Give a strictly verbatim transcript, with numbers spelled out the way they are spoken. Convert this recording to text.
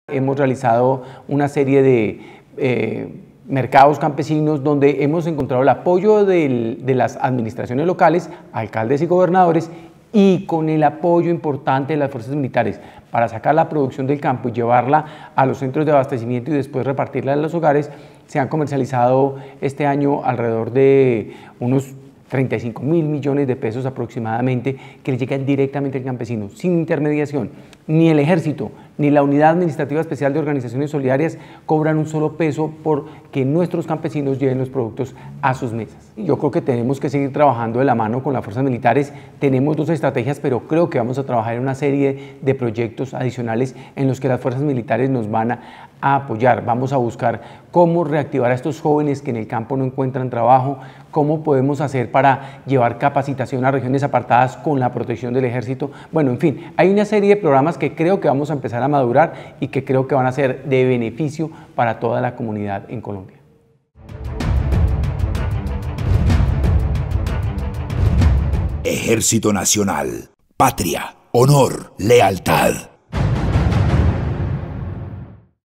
Hemos realizado una serie de eh, mercados campesinos donde hemos encontrado el apoyo del, de las administraciones locales, alcaldes y gobernadores, y con el apoyo importante de las fuerzas militares para sacar la producción del campo y llevarla a los centros de abastecimiento y después repartirla en los hogares. Se han comercializado este año alrededor de unos treinta y cinco mil millones de pesos aproximadamente que le llegan directamente al campesino, sin intermediación. Ni el Ejército, ni la Unidad Administrativa Especial de Organizaciones Solidarias cobran un solo peso por que nuestros campesinos lleven los productos a sus mesas. Yo creo que tenemos que seguir trabajando de la mano con las fuerzas militares. Tenemos dos estrategias, pero creo que vamos a trabajar en una serie de proyectos adicionales en los que las fuerzas militares nos van a, a apoyar. Vamos a buscar cómo reactivar a estos jóvenes que en el campo no encuentran trabajo, cómo podemos hacer para llevar capacitación a regiones apartadas con la protección del Ejército. Bueno, en fin, hay una serie de programas que creo que vamos a empezar a madurar y que creo que van a ser de beneficio para toda la comunidad en Colombia. Ejército Nacional, patria, honor, lealtad.